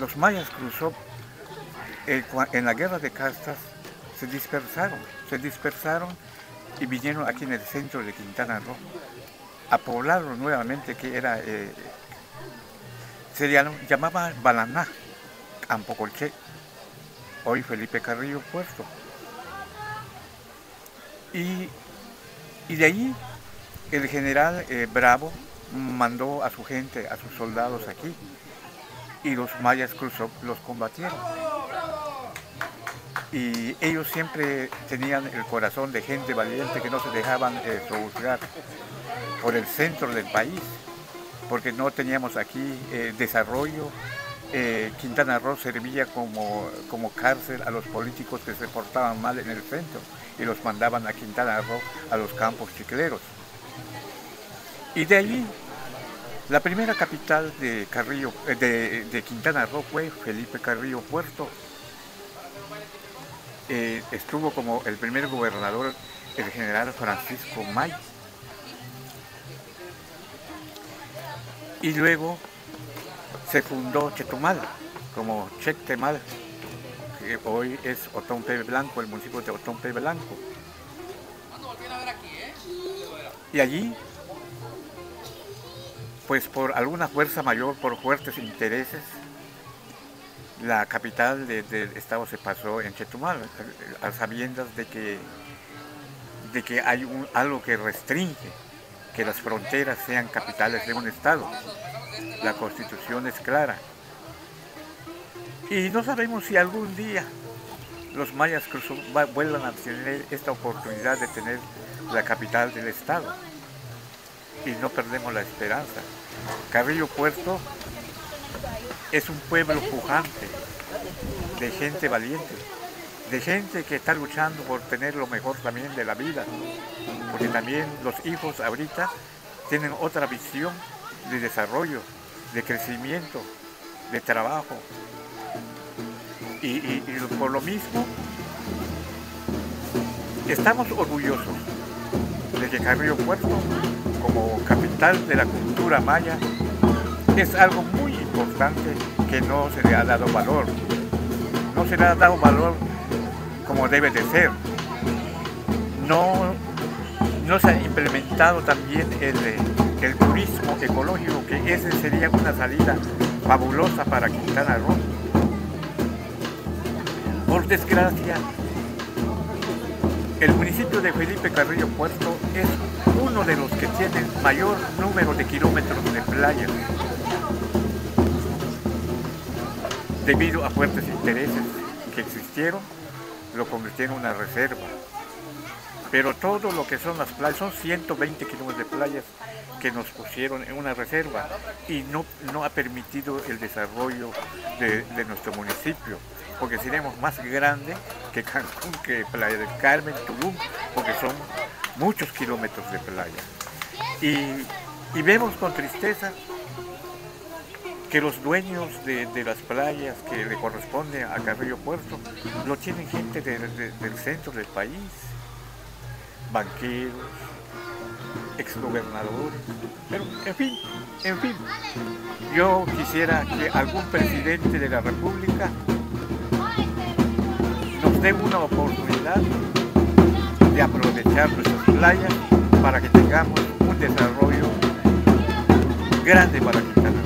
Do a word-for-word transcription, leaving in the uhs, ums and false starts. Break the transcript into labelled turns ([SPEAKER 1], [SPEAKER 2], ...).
[SPEAKER 1] Los mayas cruzó eh, en la guerra de castas, se dispersaron, se dispersaron y vinieron aquí en el centro de Quintana Roo a poblarlo nuevamente, que era, eh, se llamaba Balaná, Ampocolché, hoy Felipe Carrillo Puerto. Y, y de ahí el general eh, Bravo mandó a su gente, a sus soldados aquí, y los mayas cruzó, los combatieron. Y ellos siempre tenían el corazón de gente valiente que no se dejaban eh, sojuzgar por el centro del país, porque no teníamos aquí eh, desarrollo. Eh, Quintana Roo servía como, como cárcel a los políticos que se portaban mal en el centro y los mandaban a Quintana Roo, a los campos chicleros. Y de allí, la primera capital de, Carrillo, de, de Quintana Roo fue Felipe Carrillo Puerto. Eh, estuvo como el primer gobernador el general Francisco May. Y luego se fundó Chetumal, como Chectemal, que hoy es Otompe Blanco, el municipio de Otompe Blanco. Y allí, pues por alguna fuerza mayor, por fuertes intereses, la capital de, del estado se pasó en Chetumal, a sabiendas de que, de que hay un, algo que restringe que las fronteras sean capitales de un estado. La Constitución es clara. Y no sabemos si algún día los mayas vuelvan a tener esta oportunidad de tener la capital del estado. Y no perdemos la esperanza. Carrillo Puerto es un pueblo pujante, de gente valiente, de gente que está luchando por tener lo mejor también de la vida, porque también los hijos ahorita tienen otra visión de desarrollo, de crecimiento, de trabajo. Y, y, y por lo mismo, estamos orgullosos de que Carrillo Puerto, como capital de la cultura maya, es algo muy importante que no se le ha dado valor. No se le ha dado valor como debe de ser. No, no se ha implementado también el, el turismo ecológico, que ese sería una salida fabulosa para Quintana Roo. Por desgracia, el municipio de Felipe Carrillo Puerto es uno de los que tienen mayor número de kilómetros de playa, debido a fuertes intereses que existieron, lo convirtieron en una reserva. Pero todo lo que son las playas, son ciento veinte kilómetros de playas que nos pusieron en una reserva y no, no ha permitido el desarrollo de, de nuestro municipio, porque seremos más grandes que Cancún, que Playa del Carmen, Tulum, porque son muchos kilómetros de playa. Y, y vemos con tristeza que los dueños de, de las playas que le corresponden a Carrillo Puerto lo tienen gente de, de, del centro del país, banqueros, exgobernadores, pero en fin, en fin, yo quisiera que algún presidente de la República nos dé una oportunidad de aprovechar nuestras playas para que tengamos un desarrollo grande para Quintana Roo.